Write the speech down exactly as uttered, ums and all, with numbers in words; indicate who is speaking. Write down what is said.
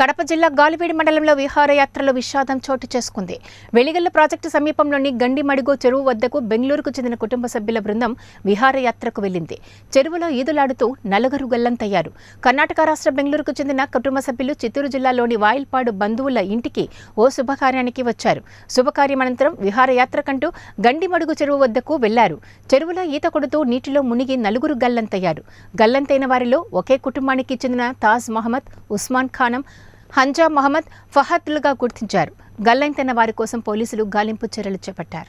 Speaker 1: కడప జిల్లా గాలివీడి మండలంలో విహారయాత్రలో విషాదం చోటు చేసుకుంది. వెలిగల్ల ప్రాజెక్టు సమీపంలోని గండిమడుగు చెరువు వద్దకు బెంగళూరుకు చెందిన కుటుంబ సభ్యుల బృందం విహారయాత్రకు వెళ్లింది. చెరువులో ఈదులాడుతూ నలుగురు గల్లంతయ్యారు. కర్ణాటక రాష్ట్ర బెంగళూరుకు చెందిన కుటుంబ సభ్యులు చిత్తూరు జిల్లాలోని వాయిల్పాడు బంధువుల ఇంటికి ఓ శుభకార్యానికి వచ్చారు. శుభకార్యం అనంతరం విహారయాత్రకంటూ గండిమడుగు చెరువు వద్దకు వెళ్లారు. చెరువులో ఈత కొడుతూ నీటిలో మునిగి నలుగురు గల్లంతయ్యారు. గల్లంతైన వారిలో ఒకే కుటుంబానికి చెందిన తాజ్ మహమ్మద్, ఉస్మాన్ ఖానం, హంజా మహమ్మద్, ఫహద్లుగా గుర్తించారు. గల్లంతైన వారి కోసం పోలీసులు గాలింపు చర్యలు చేపట్టారు.